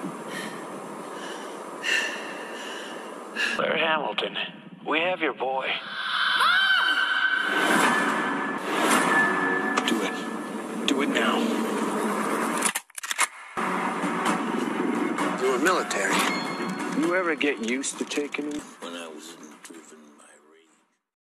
Claire Hamilton, we have your boy. Do it. Do it now. You were military. You ever get used to taking him?